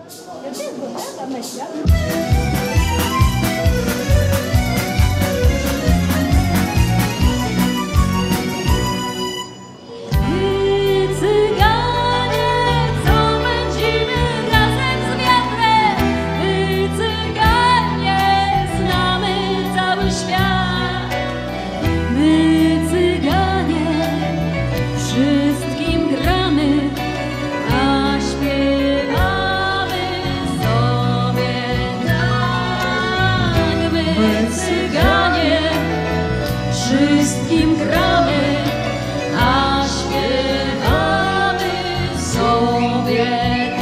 Wszystkim gramy, a śpiewamy sobie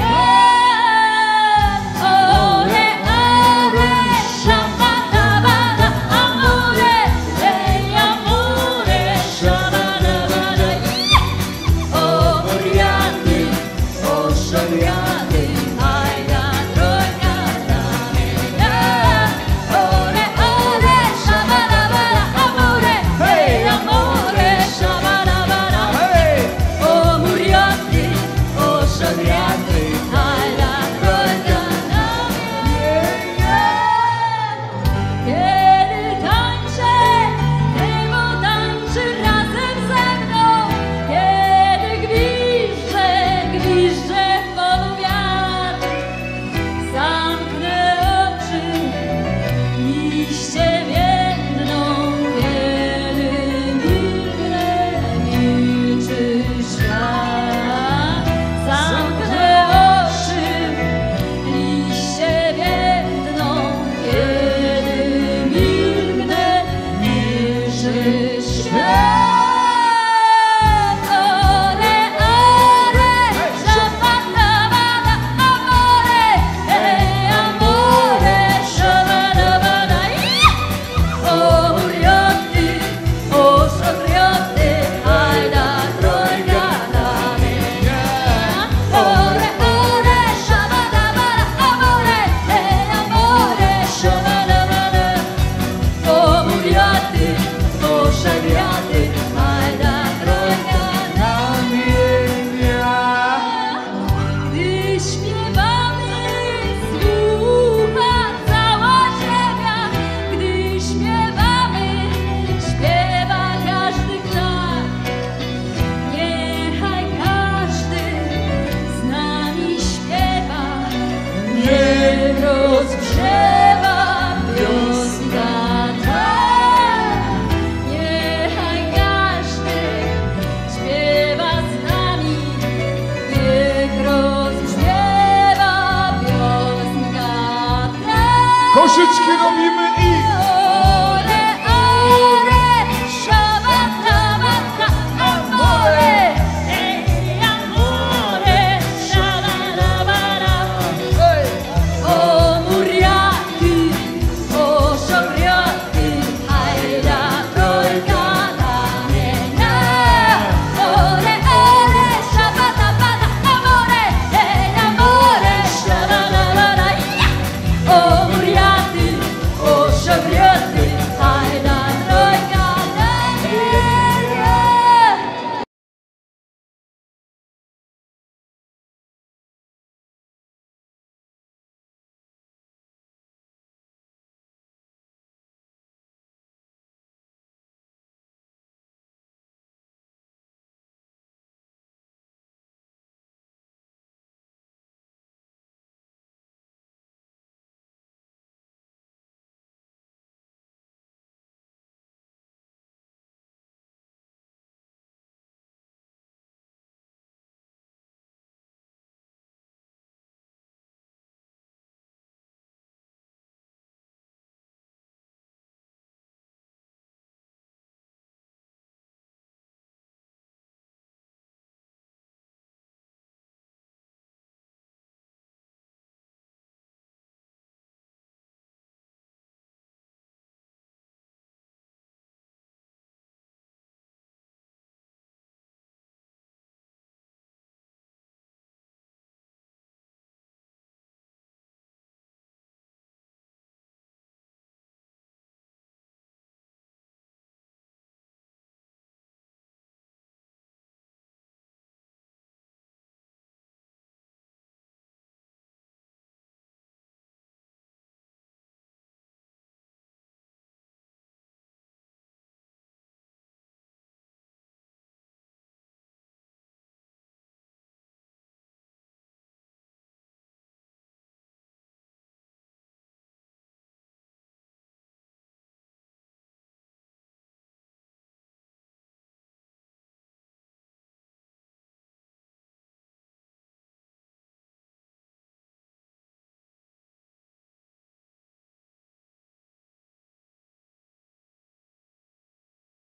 tak. Ore, ore, szabadabada, amore, ej, amore, szabadabada. O wariaty, o szariaty, hajda, trojka, damy. Ore, ore, szabadabada, amore, ej, amore, szabadabada. O muriaty, o szariaty, hajda, trojka, damy. Kiedy tańczę, niebo tańczy razem ze mną. Kiedy gwizdże, gwizdże w polu wiatr. Zamknę oczy, liście więdną. Kiedy milknę, milczy świat. Zamknę oczy, liście więdną. Kiedy milknę, milczy świat. Ore, ore, szabadabada, amore, ej, amore, szabadabada. O muriaty, o szariaty, hajda, trojka, damy. Ore, ore, szabadabada, amore, ej, amore, szabadabada. O muriaty, o szariaty, hajda, trojka, damy. Gdy śpiewamy, słucha cała ziemia. Gdy śpiewamy, śpiewa każdy ptak. Niechaj każdy z nami śpiewa. Niech rozgrzewa wiosna tak. Niechaj każdy śpiewa z nami. Niech rozgrzewa wiosna tak. Koszyczki robimy!